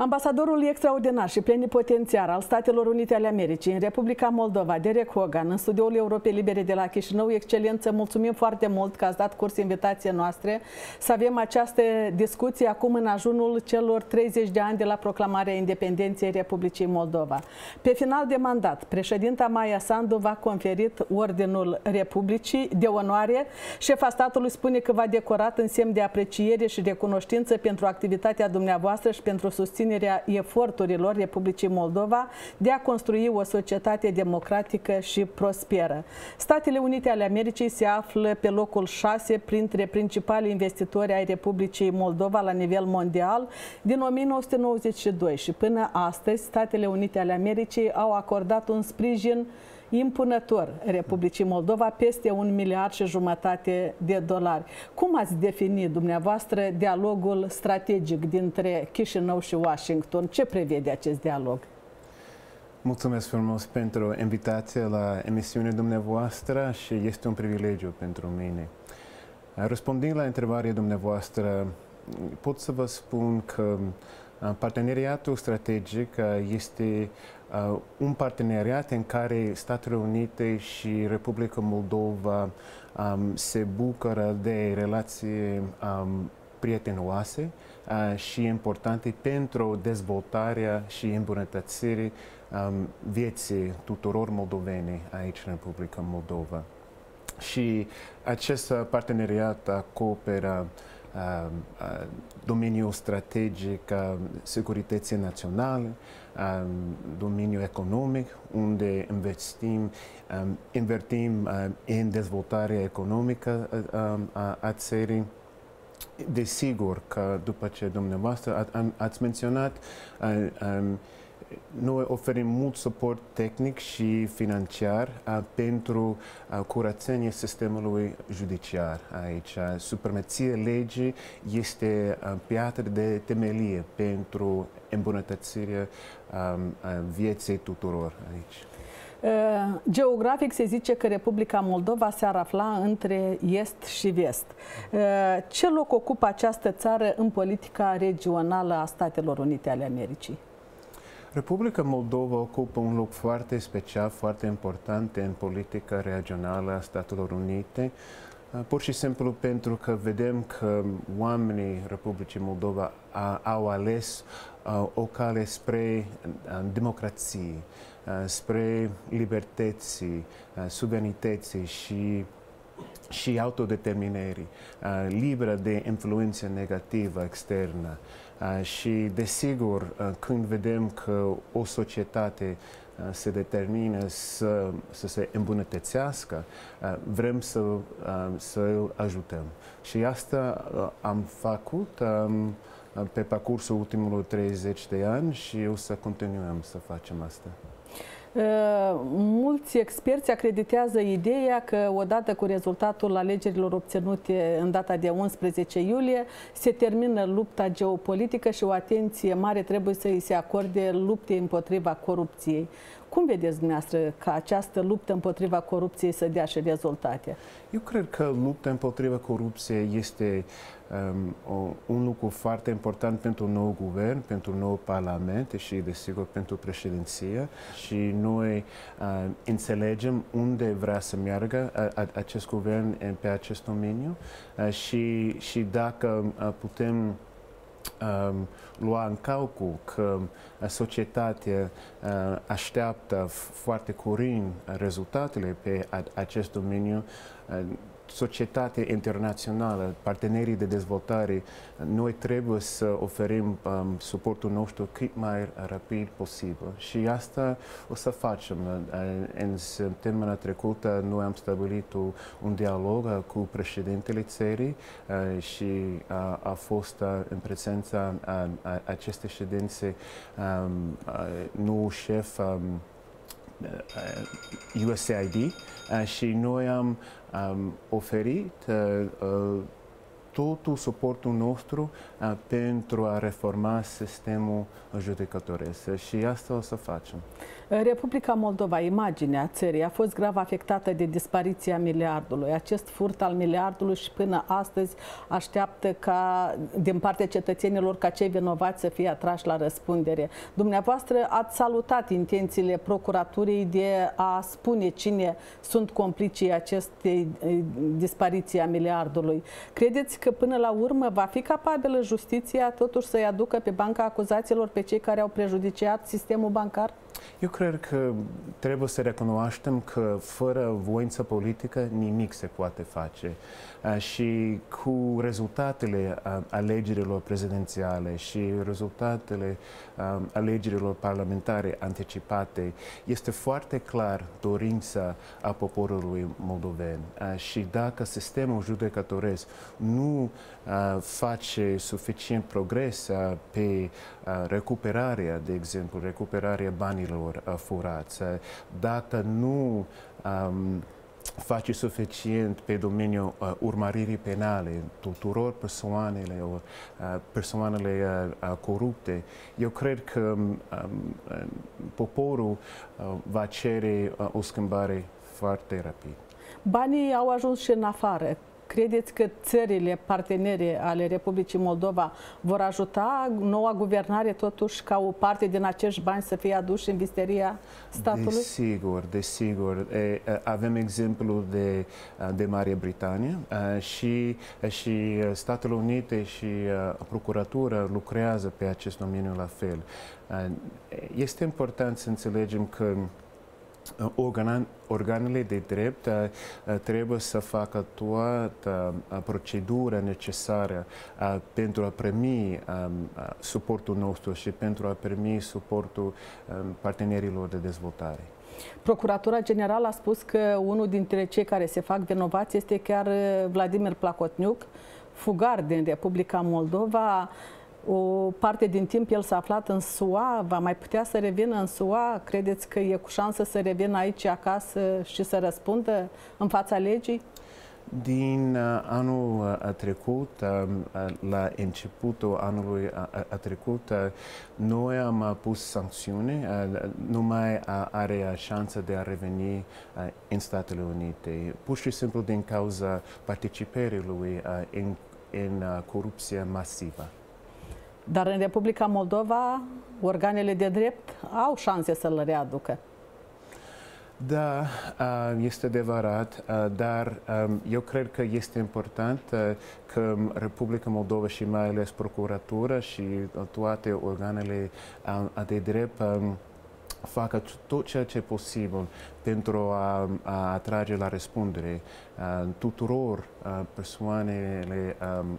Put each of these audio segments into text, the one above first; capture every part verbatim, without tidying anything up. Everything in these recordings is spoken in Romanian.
Ambasadorul extraordinar și plenipotențiar al Statelor Unite ale Americii în Republica Moldova, Derek Hogan, în studioul Europei Libere de la Chișinău. Excelență, mulțumim foarte mult că ați dat curs invitației noastre să avem această discuție acum în ajunul celor treizeci de ani de la proclamarea independenței Republicii Moldova. Pe final de mandat, președinta Maia Sandu v-a conferit Ordinul Republicii de onoare. Șefa statului spune că v-a decorat în semn de apreciere și recunoștință pentru activitatea dumneavoastră și pentru susținerea eforturilor Republicii Moldova de a construi o societate democratică și prosperă. Statele Unite ale Americii se află pe locul șase printre principalii investitori ai Republicii Moldova la nivel mondial din o mie nouă sute nouăzeci și doi și până astăzi Statele Unite ale Americii au acordat un sprijin impunător Republicii Moldova, peste un miliard și jumătate de dolari. Cum ați definit dumneavoastră dialogul strategic dintre Chișinău și Washington? Ce prevede acest dialog? Mulțumesc frumos pentru invitația la emisiunea dumneavoastră și este un privilegiu pentru mine. Răspundind la întrebarea dumneavoastră, pot să vă spun că parteneriatul strategic este un parteneriat în care Statele Unite și Republica Moldova se bucură de relații prietenoase și importante pentru dezvoltarea și îmbunătățirea vieții tuturor moldoveni aici în Republica Moldova. Și acest parteneriat acoperă Uh, uh, domeniul strategic, uh, securității naționale, uh, domeniul economic, unde investim, um, invertim uh, în dezvoltarea economică uh, uh, a țării. Desigur că după ce dumneavoastră ați menționat, uh, um, noi oferim mult suport tehnic și financiar uh, pentru uh, curățenia sistemului judiciar aici. Supremația legii este uh, piatră de temelie pentru îmbunătățirea uh, vieții tuturor aici. Uh, geografic se zice că Republica Moldova se-ar afla între est și vest. Uh, ce loc ocupă această țară în politica regională a Statelor Unite ale Americii? Republica Moldova ocupă un loc foarte special, foarte important în politica regională a Statelor Unite, pur și simplu pentru că vedem că oamenii Republicii Moldova au ales o cale spre democrație, spre libertății, suveranității și și autodeterminării, liberă de influență negativă externă. Și, desigur, când vedem că o societate se determină să, să se îmbunătățească, vrem să, să îl ajutăm. Și asta am făcut pe parcursul ultimilor treizeci de ani și o să continuăm să facem asta. Uh, mulți experți acreditează ideea că odată cu rezultatul alegerilor obținute în data de unsprezece iulie se termină lupta geopolitică și o atenție mare trebuie să îi se acorde luptei împotriva corupției. Cum vedeți dumneavoastră ca această luptă împotriva corupției să dea și rezultate? Eu cred că lupta împotriva corupției este um, o, un lucru foarte important pentru nou guvern, pentru nou parlament și, desigur, pentru președinție. Și noi uh, înțelegem unde vrea să meargă uh, acest guvern pe acest domeniu uh, și, și dacă uh, putem Um, lua în calcul că societatea uh, așteaptă foarte curând rezultatele pe acest domeniu, uh, societatea internațională, partenerii de dezvoltare, noi trebuie să oferim um, suportul nostru cât mai rapid posibil. Și asta o să facem. În săptămâna trecută noi am stabilit un dialog cu președintele țării uh, și a, a fost uh, în prezența a, a acestei ședințe um, nou șef um, U S A I D uh, și noi am um, oferit uh, uh, totul suportul nostru uh, pentru a reforma sistemul judecătoresc și asta o să facem. Republica Moldova, imaginea țării, a fost grav afectată de dispariția miliardului. Acest furt al miliardului și până astăzi așteaptă ca, din partea cetățenilor, ca cei vinovați să fie atrași la răspundere. Dumneavoastră ați salutat intențiile procuraturii de a spune cine sunt complicii acestei dispariții a miliardului. Credeți că până la urmă va fi capabilă justiția totuși să-i aducă pe banca acuzațiilor pe cei care au prejudiciat sistemul bancar? Eu cred că trebuie să recunoaștem că fără voință politică nimic se poate face. Și cu rezultatele alegerilor prezidențiale și rezultatele alegerilor parlamentare anticipate, este foarte clar dorința a poporului moldoven. Și dacă sistemul judecătoresc nu face suficient progres pe recuperarea, de exemplu, recuperarea banilor furați, dacă nu um, face suficient pe domeniul uh, urmăririi penale tuturor persoanele, uh, persoanele uh, corupte, eu cred că um, uh, poporul uh, va cere uh, o schimbare foarte rapid. Banii au ajuns și în afară. Credeți că țările partenere ale Republicii Moldova vor ajuta noua guvernare totuși ca o parte din acești bani să fie aduși în visteria statului? Desigur, desigur. E, avem exemplul de, de Marea Britanie și, și Statele Unite și Procuratura lucrează pe acest domeniu la fel. Este important să înțelegem că organele de drept trebuie să facă toată procedura necesară pentru a primi suportul nostru și pentru a primi suportul partenerilor de dezvoltare. Procuratura Generală a spus că unul dintre cei care se fac vinovați este chiar Vladimir Plahotniuc, fugar din Republica Moldova. O parte din timp el s-a aflat în S U A, va mai putea să revină în S U A? Credeți că e cu șansă să revină aici acasă și să răspundă în fața legii? Din uh, anul uh, trecut, uh, la începutul anului uh, trecut, uh, noi am uh, pus sancțiuni, uh, nu mai uh, are șansa de a reveni uh, în Statele Unite, pur și simplu din cauza participării lui uh, în, în uh, corupție masivă. Dar în Republica Moldova, organele de drept au șanse să-l readucă. Da, este adevărat, dar eu cred că este important că Republica Moldova și mai ales Procuratura și toate organele de drept facă tot ceea ce e posibil pentru a, a atrage la răspundere tuturor persoanele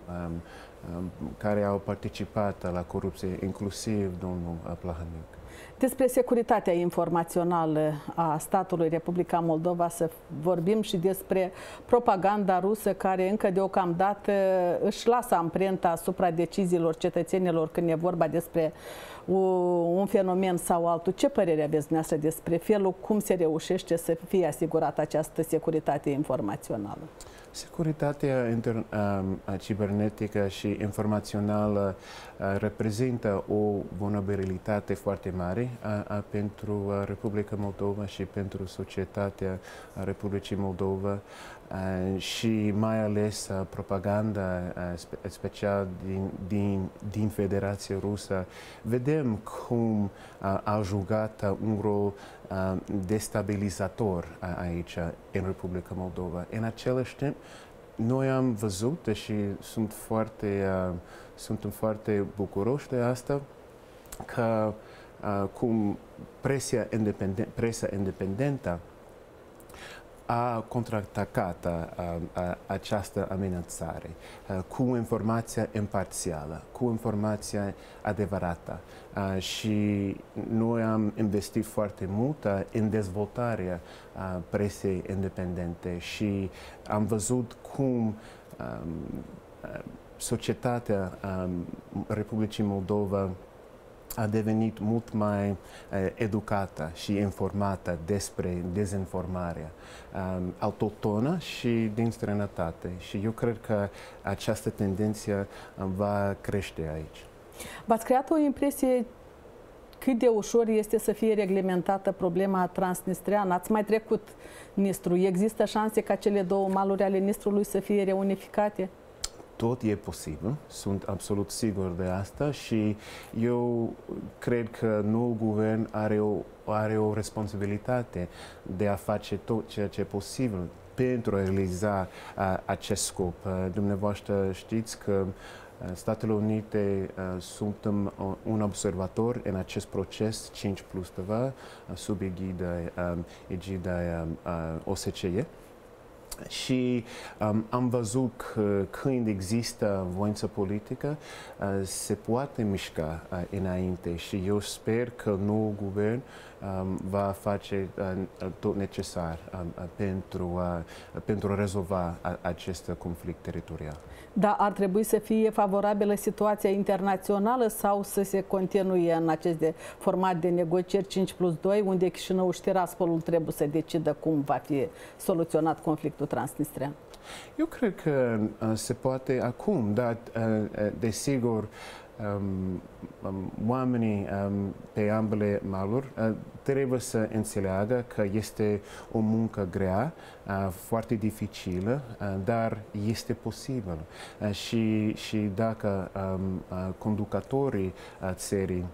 care au participat la corupție, inclusiv domnul Plahotniuc. Despre securitatea informațională a statului Republica Moldova să vorbim și despre propaganda rusă care încă deocamdată își lasă amprenta asupra deciziilor cetățenilor când e vorba despre un fenomen sau altul. Ce părere aveți dumneavoastră despre felul cum se reușește să fie asigurată această securitate informațională? Securitatea inter, um, cibernetică și informațională uh, reprezintă o vulnerabilitate foarte mare uh, uh, pentru uh, Republica Moldova și pentru societatea Republicii Moldova uh, și mai ales uh, propaganda, uh, spe, special din, din, din Federația Rusă. Vedem cum uh, a jucat uh, un rol uh, destabilizator uh, aici în Republica Moldova. În același timp, noi am văzut și sunt foarte, uh, suntem foarte bucuroși de asta, că uh, cum presa, independent, presa independentă a contraatacat această amenințare cu informația imparțială, cu informația adevărată. Și noi am investit foarte mult în dezvoltarea presei independente și am văzut cum societatea Republicii Moldova a devenit mult mai uh, educată și informată despre dezinformarea um, autohtonă și din străinătate. Și eu cred că această tendință um, va crește aici. V-ați creat o impresie cât de ușor este să fie reglementată problema transnistreană? Ați mai trecut Nistru. Există șanse ca cele două maluri ale Nistrului să fie reunificate? Tot e posibil, sunt absolut sigur de asta și eu cred că noul guvern are o, are o responsabilitate de a face tot ceea ce e posibil pentru a realiza a, acest scop. Dumneavoastră știți că Statele Unite uh, sunt um, un observator în acest proces cinci plus ceva sub egida, um, egida um, uh, O S C E. Și um, am văzut că când există voință politică, uh, se poate mișca uh, înainte și eu sper că noul guvern um, va face uh, tot necesar uh, pentru, uh, pentru a rezolva uh, acest conflict teritorial. Dar ar trebui să fie favorabilă situația internațională sau să se continue în acest de format de negocieri cinci plus doi, unde Chișinău și Tiraspolul trebuie să decidă cum va fi soluționat conflictul transnistrean? Eu cred că uh, se poate acum, dar uh, desigur um, um, oamenii um, pe ambele maluri uh, trebuie să înțeleagă că este o muncă grea, uh, foarte dificilă, uh, dar este posibil. Uh, și, și dacă um, uh, conducătorii uh, țării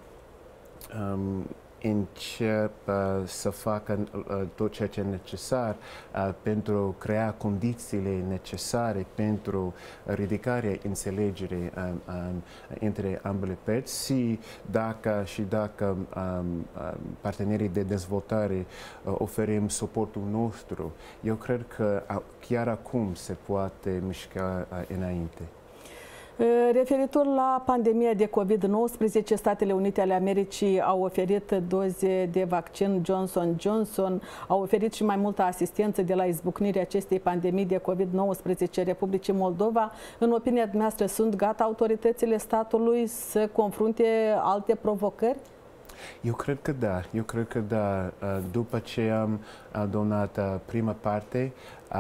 um, încep uh, să facă uh, tot ceea ce e necesar uh, pentru a crea condițiile necesare pentru ridicarea înțelegerii um, um, între ambele părți și dacă, și dacă um, um, partenerii de dezvoltare uh, oferim suportul nostru, eu cred că uh, chiar acum se poate mișca uh, înainte. Referitor la pandemia de COVID nouăsprezece, Statele Unite ale Americii au oferit doze de vaccin Johnson Johnson, au oferit și mai multă asistență de la izbucnirea acestei pandemii de COVID nouăsprezece Republicii Moldova. În opinia dumneavoastră, sunt gata autoritățile statului să confrunte alte provocări? Eu cred că da, eu cred că da. După ce am donat prima parte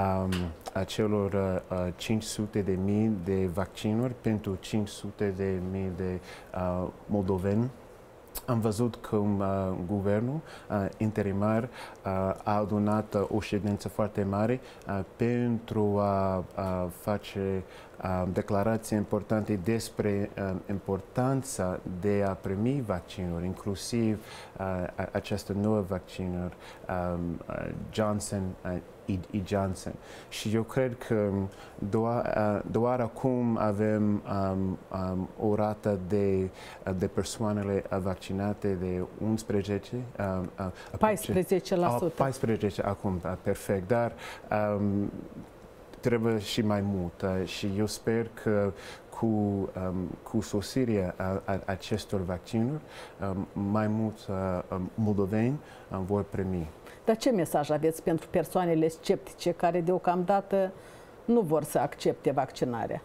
a celor cinci sute de mii de vaccinuri pentru cinci sute de mii de moldoveni, am văzut cum uh, guvernul uh, interimar uh, a adunat uh, o ședință foarte mare uh, pentru a uh, face uh, declarații importante despre uh, importanța de a primi vaccinuri, inclusiv uh, această nouă vaccinuri um, uh, Johnson uh, E. Johnson. Și eu cred că doar, doar acum avem um, um, o rată de, de persoanele vaccinate de unsprezece uh, paisprezece la sută. paisprezece acum, perfect, dar um, trebuie și mai mult uh, și eu sper că cu, um, cu sosirea a, a acestor vaccinuri, um, mai mulți uh, moldoveni um, vor primi. Dar ce mesaj aveți pentru persoanele sceptice care deocamdată nu vor să accepte vaccinarea?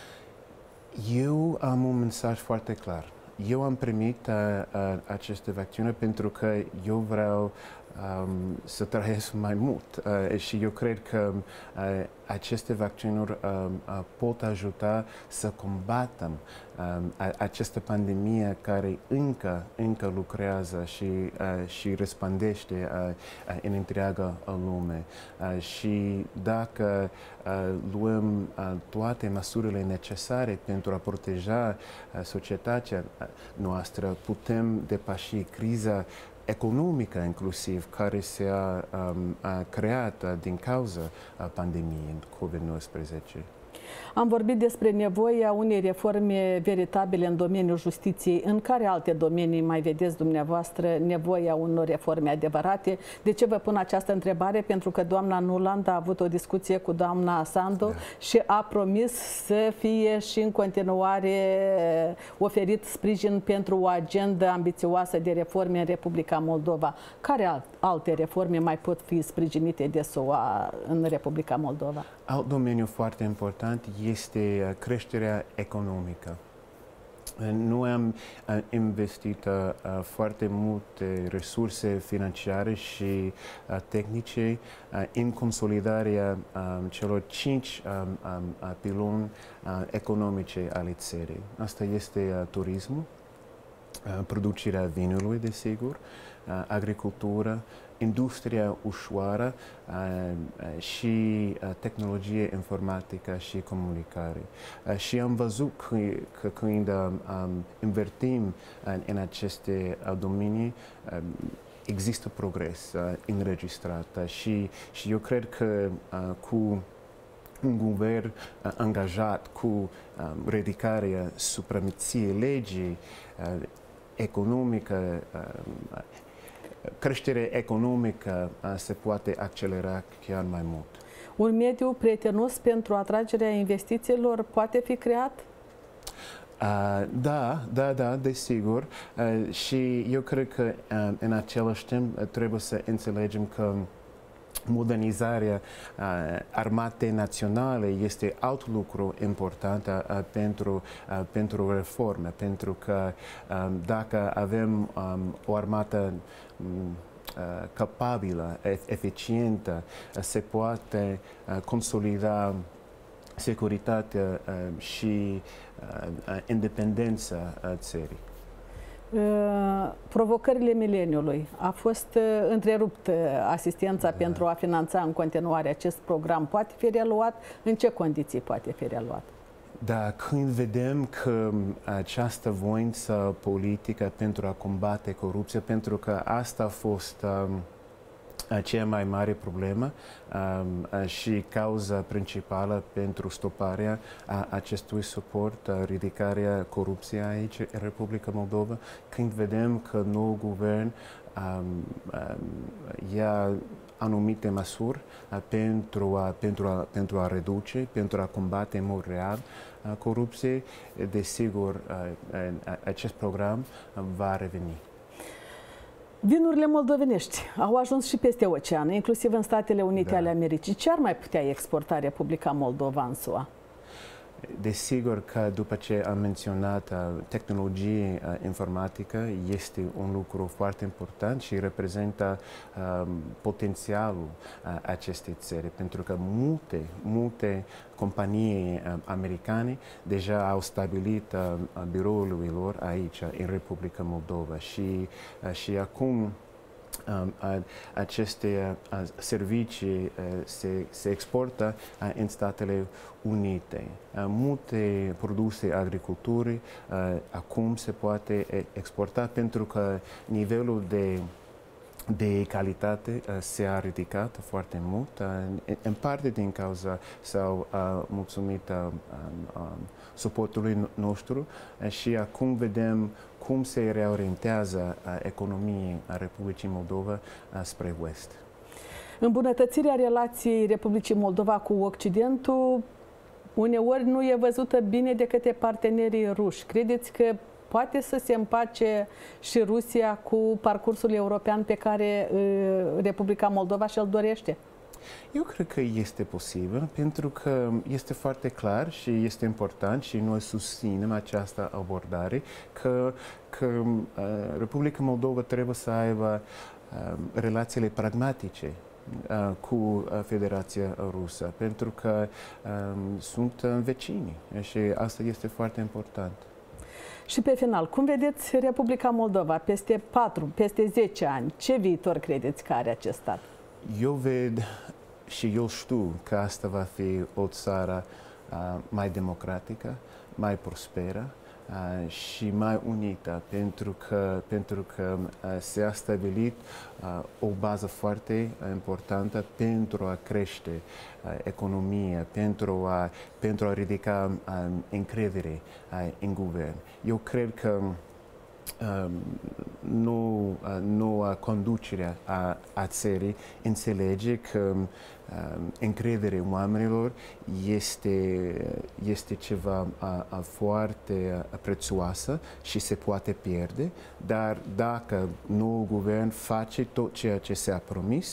Eu am un mesaj foarte clar. Eu am primit uh, uh, aceste vaccinuri pentru că eu vreau um, să trăiesc mai mult uh, și eu cred că uh, aceste vaccinuri uh, uh, pot ajuta să combatem um, această pandemie care încă, încă lucrează și, uh, și răspândește uh, uh, în întreaga lume. Uh, și dacă uh, luăm uh, toate măsurile necesare pentru a proteja uh, societatea noastră, putem depăși criza economică inclusiv, care s-a um, creat din cauza pandemiei COVID nouăsprezece. Am vorbit despre nevoia unei reforme veritabile în domeniul justiției. În care alte domenii mai vedeți dumneavoastră nevoia unor reforme adevărate? De ce vă pun această întrebare? Pentru că doamna Nuland a avut o discuție cu doamna Sandu da. și a promis să fie și în continuare oferit sprijin pentru o agendă ambițioasă de reforme în Republica Moldova. Care alte reforme mai pot fi sprijinite de S U A în Republica Moldova? Alt domeniu foarte important este creșterea economică. Noi am investit foarte multe resurse financiare și tehnice în consolidarea celor cinci piloni economice ale țării. Asta este turismul, producerea vinului, desigur, agricultura, industria ușoară și tehnologie informatică și comunicare. Și am văzut că, că când invertim în aceste domenii, există progres înregistrat și, și eu cred că cu un guvern angajat cu ridicarea supremației legii economică, creșterea economică se poate accelera chiar mai mult. Un mediu prietenos pentru atragerea investițiilor poate fi creat? Uh, da, da, da, desigur. Uh, și eu cred că uh, în același timp uh, trebuie să înțelegem că modernizarea uh, armatei naționale este alt lucru important uh, pentru, uh, pentru reforme, pentru că um, dacă avem um, o armată um, uh, capabilă, eficientă, uh, se poate uh, consolida securitatea uh, și uh, independența uh, țării. Provocările mileniului. A fost întreruptă asistența da. pentru a finanța în continuare acest program. Poate fi reluat? În ce condiții poate fi reluat? Da, când vedem că această voință politică pentru a combate corupția, pentru că asta a fost um, cea mai mare problemă um, și cauza principală pentru stoparea a acestui suport, ridicarea corupției aici în Republica Moldova, când vedem că nou guvern um, um, ia anumite măsuri uh, pentru, a, pentru, a, pentru a reduce, pentru a combate în mod real uh, corupție, desigur, uh, acest program uh, va reveni. Vinurile moldovenești au ajuns și peste ocean, inclusiv în Statele Unite da. ale Americii. Ce ar mai putea exporta Republica Moldova în S U A? Desigur că după ce am menționat tehnologie informatică, este un lucru foarte important și reprezintă um, potențialul acestei țări, pentru că multe, multe companii americane deja au stabilit uh, birourile lor aici, în Republica Moldova și, uh, și acum Um, aceste uh, servicii uh, se, se exportă uh, în Statele Unite. Uh, multe produse agriculturii uh, acum se poate exporta pentru că nivelul de de calitate uh, se-a ridicat foarte mult, uh, în, în parte din cauza sau uh, mulțumit uh, uh, suportului nostru uh, și acum vedem cum se reorientează uh, economia Republicii Moldova uh, spre West. Îmbunătățirea relației Republicii Moldova cu Occidentul uneori nu e văzută bine de către partenerii ruși. Credeți că poate să se împace și Rusia cu parcursul european pe care uh, Republica Moldova și-l dorește? Eu cred că este posibil, pentru că este foarte clar și este important și noi susținem această abordare că, că uh, Republica Moldova trebuie să aibă uh, relațiile pragmatice uh, cu uh, Federația Rusă, pentru că uh, sunt vecini și asta este foarte important. Și pe final, cum vedeți Republica Moldova peste patru, peste zece ani? Ce viitor credeți că are acest stat? Eu ved și eu știu că asta va fi o țară uh, mai democratică, mai prosperă uh, și mai unită, pentru că, pentru că uh, se-a stabilit uh, o bază foarte importantă pentru a crește uh, economia, pentru a, pentru a ridica uh, încredere uh, în guvern. Eu cred că Uh, nu, uh, noua conducere a, a țării înțelege că uh, încrederea oamenilor este, este ceva a, a foarte prețioasă și se poate pierde, dar dacă noul guvern face tot ceea ce s-a promis,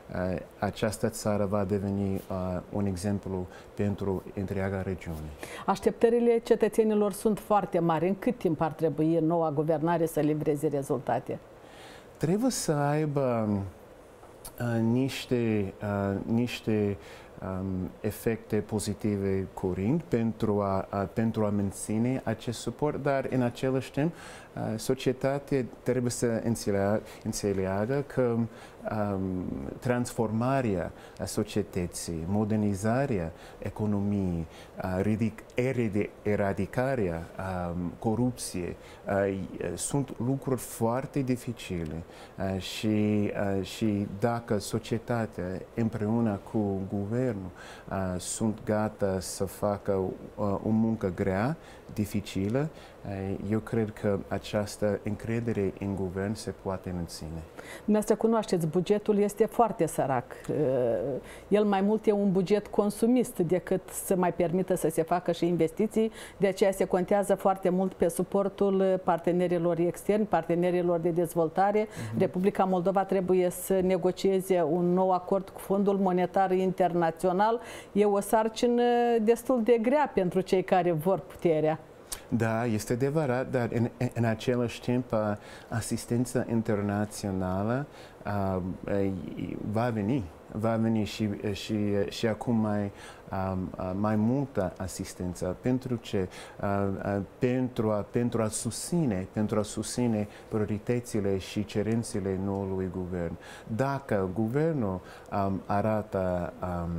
această țară va deveni un exemplu pentru întreaga regiune. Așteptările cetățenilor sunt foarte mari. În cât timp ar trebui noua guvernare să livreze rezultate? Trebuie să aibă uh, niște, uh, niște um, efecte pozitive curând pentru a, a, pentru a menține acest suport, dar în același timp uh, societatea trebuie să înțeleagă, înțeleagă că um, transformarea societății, modernizarea economiei, uh, eradicarea um, corupției uh, sunt lucruri foarte dificile uh, și, uh, și dacă societatea împreună cu guvernul uh, sunt gata să facă uh, o muncă grea, dificilă, uh, eu cred că această încredere în guvern se poate menține. Dumneavoastră cunoașteți, bugetul este foarte sărac. El mai mult e un buget consumist decât să mai permită să se facă și investiții. De aceea se contează foarte mult pe suportul partenerilor externi, partenerilor de dezvoltare. Uh-huh. Republica Moldova trebuie să negocieze un nou acord cu Fondul Monetar Internațional. E o sarcină destul de grea pentru cei care vor puterea. Da, este adevărat, dar în, în același timp asistența internațională uh, va veni, va veni și, și, și acum mai, um, mai multă asistență. Pentru ce? Uh, uh, pentru, a, pentru a susține, pentru a susține prioritățile și cerințele noului guvern. Dacă guvernul um, arată um,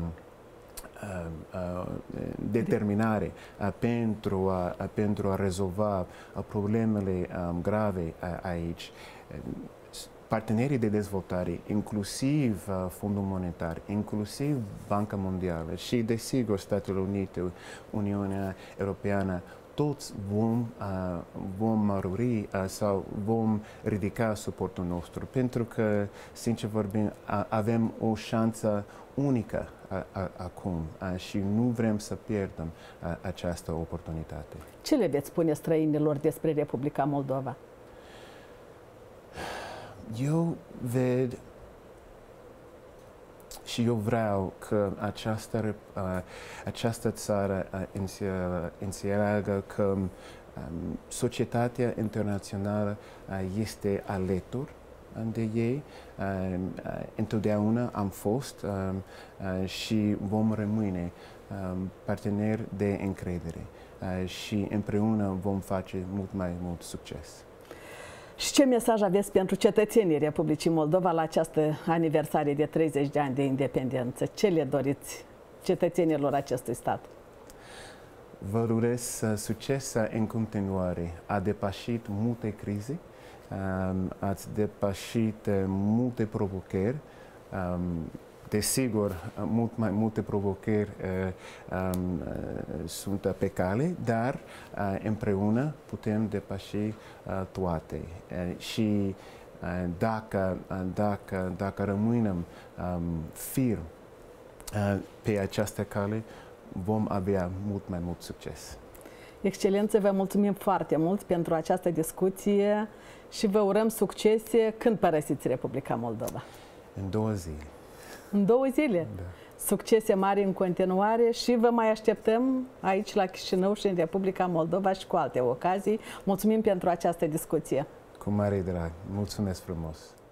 determinare pentru a, pentru a rezolva problemele grave aici, partenerii de dezvoltare, inclusiv Fondul Monetar, inclusiv Banca Mondială și, desigur, Statele Unite, Uniunea Europeană, toți vom, uh, vom măruri uh, sau vom ridica suportul nostru, pentru că, sincer vorbim, uh, avem o șansă unică uh, uh, acum uh, și nu vrem să pierdem uh, această oportunitate. Ce le veți spune străinilor despre Republica Moldova? Eu ved și eu vreau că această, uh, această țară uh, înțeleagă că um, societatea internațională uh, este alături de ei. Uh, uh, întotdeauna am fost uh, uh, și vom rămâne uh, parteneri de încredere uh, și împreună vom face mult mai mult succes. Și ce mesaj aveți pentru cetățenii Republicii Moldova la această aniversare de treizeci de ani de independență? Ce le doriți cetățenilor acestui stat? Vă urez succes în continuare. A depășit multe crize, ați depășit multe provocări. Desigur, mult mai multe provocări uh, um, sunt pe cale, dar uh, împreună putem depăși uh, toate. Uh, și uh, dacă, uh, dacă, dacă rămânem um, firm uh, pe această cale, vom avea mult mai mult succes. Excelență, vă mulțumim foarte mult pentru această discuție și vă urăm succese când părăsiți Republica Moldova. În două zile. În două zile? Da. Succese mari în continuare și vă mai așteptăm aici la Chișinău și în Republica Moldova și cu alte ocazii. Mulțumim pentru această discuție. Cu mare drag. Mulțumesc frumos.